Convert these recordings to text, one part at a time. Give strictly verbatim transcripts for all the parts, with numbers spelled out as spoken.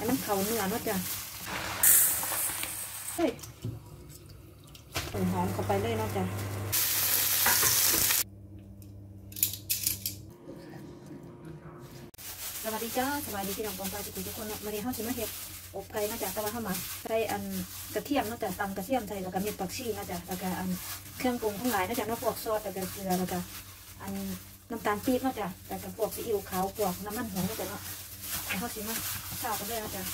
ให้มันเข่าเนื้อเนาะจ้ะเฮ้ยใส่หอมเข้าไปเลยเนาะจ้ะสวัสดีจ้าสวัสดีพี่น้องกองไฟทุกคนเนาะวันนี้เขาสิมาเห็ดอบไก่นะจ๊ะแต่ว่าเข้ามาใส่อันกระเทียมนะจ๊ะตำกระเทียมใส่แล้วก็เม็ดผักชีนะจ๊ะแล้วก็อันเครื่องปรุงทั้งหลายนะจ๊ะนอกพวกซอสแล้วก็เกลือแล้วก็อันน้ำตาลปี๊บนะจ๊ะแล้วก็พวกซีอิ๊วขาวพวกน้ำมันหอยนะจ๊ะเนาะเขาสิมาข้าวกันเลยนะจ๊ะ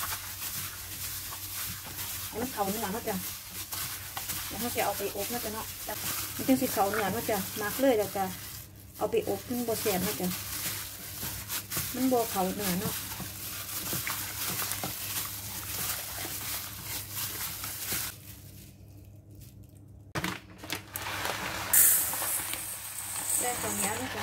ให้มันเข่าเนื้อนะจ๊ะแล้วเขาจะเอาไปอบนะจ๊ะเนาะมันจึงสิเข่าเนื้อนะจ๊ะมักเลยแล้วก็เอาไปอบมันโบเสียนนะจ๊ะมันโบเข่าเนื้อเนาะแซ่ข้าวเหนียวนะจ๊ะ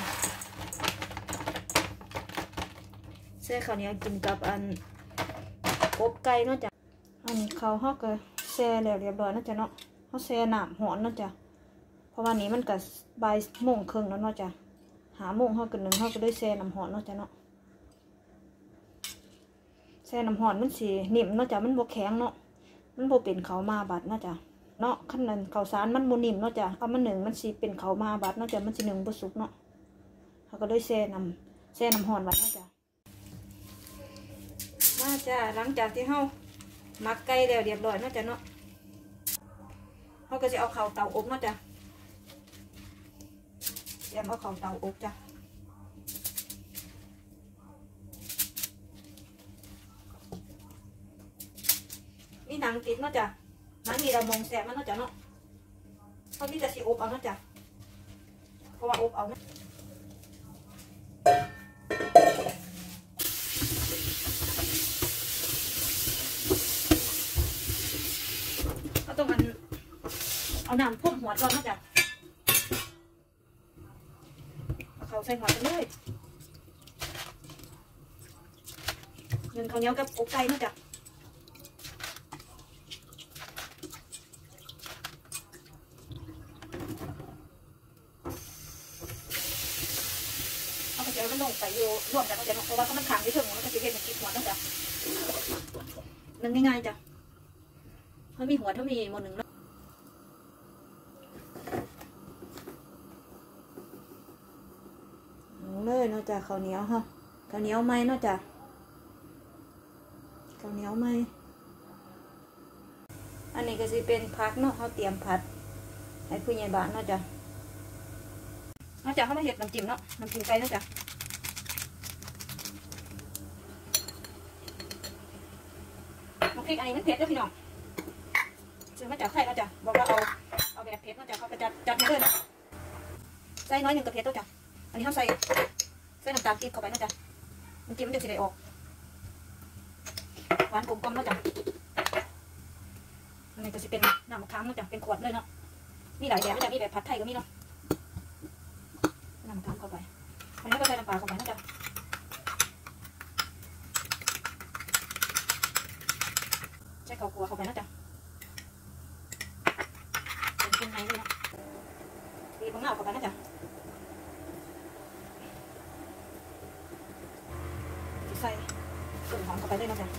แซ่ข้าวเหนียวกินกับอันอบไก่เนาะจ๊ะอันนี้เขาเขาก็แซ่แล้วเรียบร้อยนะจ๊ะเนาะเขาแซ่น้ำหอนเนาะจ๊ะเพราะว่านี้มันก็บ่ายโมงครึ่งแล้วเนาะจ๊ะหาโมงเขาก็หนึ่งเขาก็ได้แซ่น้ำหอนเนาะจ๊ะเนาะแซ่น้ำหอนมันสีนิ่มเนาะจ๊ะมันบวแข็งเนาะมันบวเป็นเขามาบัดเนาะจ๊ะเนาะขั้นนั้นข้าวสารมันโมนิ่มเนาะจ้ะเอามาหนึ่งมันสีเป็นเขามาบัดเนาะจ้ะมันสีหนึ่งบสุกเนาะเขาก็ได้แช่น้ำแช่น้ำห่อนไว้เนาะจ้ะมาจ้ะหลังจากที่เขาหมักไก่แล้วเรียบร้อยเนาะจ้ะเนาะเขาก็จะเอาเข่าเตาอบเนาะจ้ะเตรียมเอาเข่าเตาอบจ้ะมีหนังติดเนาะจ้ะมันมีเรามองแสบมันเนาะจ้ะเนาะเขามีแต่สีอบเอาเนาะจ้ะเพราะว่าอบเอานะเขาต้องมันเอาน้ำพ่นหัวก่อนเนาะจ้ะเอาเขาใส่หัวไปเลยเงินเขาเหนียวกับอกไก่เนาะจ้ะเดี๋ยวมันลงไปอยู่ร่วมกันเนาะเพราะว่าเขามันขังที่ถึงมันก็จะเป็นกินหัวต้องจ้ะนึ่งง่ายๆจ้ะเขามีหัวเท่ามีหมดหนึ่งเนาะเลยเนาะจ้ะข้าวเหนียวค่ะข้าวเหนียวไหมเนาะจ้ะข้าวเหนียวไหมอันนี้ก็จะเป็นผักเนาะเขาเตรียมผัดให้ผู้ใหญ่บ้านเนาะจ้ะนอกจากเขามาเห็ดน้ำจิ้มเนาะน้ำจิ้มไก่เนาะจ้ะน้ำพริกอันนี้มันเผ็ดด้วยพี่น้องซื้อมาจากไข่เนาะจ้ะบอกว่าเอาเอาแบบเผ็ดเนาะจ้ะเขาจะจัดจัดให้เลยเนาะใส่น้อยหนึ่งกับเผ็ดเนาะจ้ะอันนี้เขาใส่ใส่น้ำตาลปี๊บเข้าไปเนาะจ้ะน้ำจิ้มมันจะสีได้ออกหวานกลมกล่อมเนาะจ้ะอันนี้ก็จะเป็นน้ำมะขามเนาะจ้ะเป็นขวดเลยเนาะมีหลายแบบเนาะจ้ะมีแบบผัดไทยก็มีเนาะน้ำตาลเข้าไปอันนี้ก็ใส่น้ำปลาเข้าไปนะจ๊ะใส่ข้าวคั่วเข้าไปนะจ๊ะเป็นเครื่องในเลยนะตีบังเงาเข้าไปนะจ๊ะใส่ส่วนหอมเข้าไปเลยนะจ๊ะ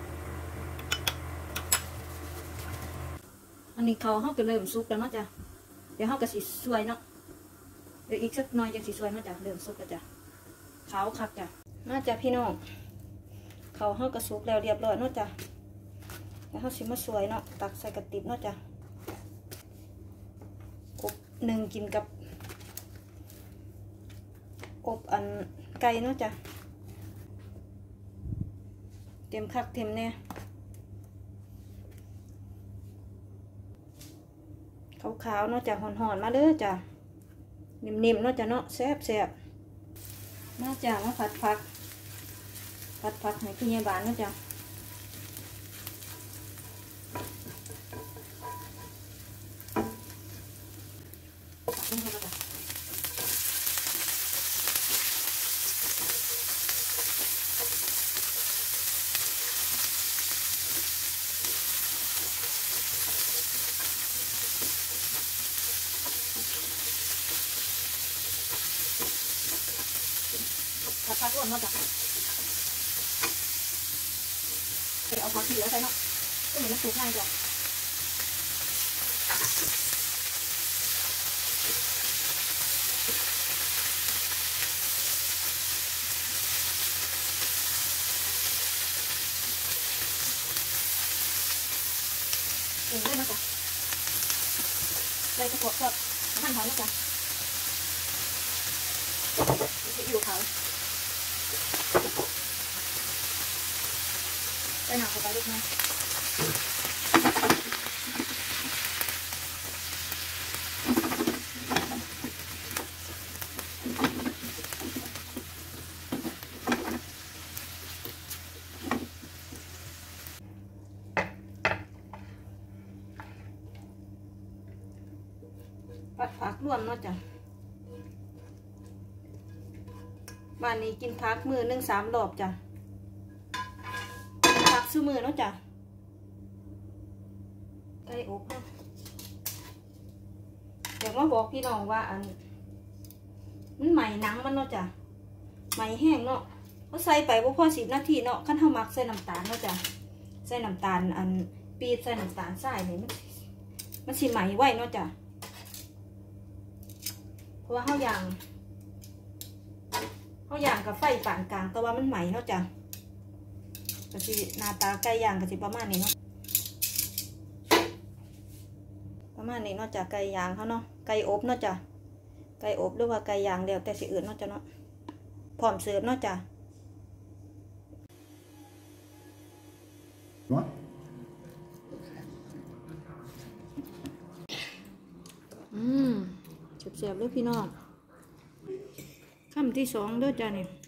อันนี้เขาเขาก็เริ่มสุกแล้วนะจ๊ะเดี๋ยวเขาก็สีสวยเนาะเดี๋ยวอีกสักหน่อยจะสีสวยมาจากเริ่มสุกแล้วจ้ะขาวคักจ้ะมาจ้ะพี่น้องเขาห่อกระสุกแล้วเรียบร้อยเนาะจ้ะแล้วเขาสิมาสวยเนาะตักใส่กระติบเนาะจ้ะอบหนึ่งกินกับอบอันไก่เนาะจ้ะเต็มคักเต็มเนี่ยขาวๆเนาะจ้ะห่อนๆมาเด้อจ้ะนิ่มๆเนาะจ้ะเนาะแซ่บๆมาจ้ะมาผัดผักผัดผักให้คุณยายบ้านเนาะจ้ะผัดผักร่วมเนาะจ้ะ ผจะเอาผักที่เหลือใส่เนาะก็เหมือนน้ำซุปง่ายจ้ะเองได้นะจ๊ะได้กระเพาะทอดน้ำมันหอยนะจ๊ะซีอิ๊วขาวใส่หนังเข้าไปเล็กน้อยผักรวมเนาะจ้ะบ้านนี้กินผักมือหนึ่งสามรอบจ้ะผักซื้อมือเนาะจ้ะไก่อบเนาะอยากมาบอกพี่น้องว่าอันมันใหม่หนังมันเนาะจ้ะใหม่แห้งเนาะเขาใส่ไปว่าพอสิบนาทีเนาะขั้นเท่ามักใส่น้ำตาลเนาะจ้ะใส่น้ำตาลอันปี๊บใส่น้ำตาลทรายเนี่ยมันมันสิใหม่ไว้เนาะจ้ะเพราะว่าข้าวย่างข้าวย่างกับไฟปานกลางแต่ว่ามันใหม่เนาะจ้ะกะสิหน้าตาไก่ย่างกะสิประมาณนี้เนาะประมาณนี้เนาะจ้ะไก่ย่างเขาเนาะไก่อบเนาะจ้ะไก่อบหรือว่าไก่ย่างเดียวแต่สิอื่นเนาะจ้ะเนาะพร้อมเสิร์ฟเนาะจ้ะอืมเสียบๆเลยพี่น้องคำที่สองเด้อจ้ะเนี่ย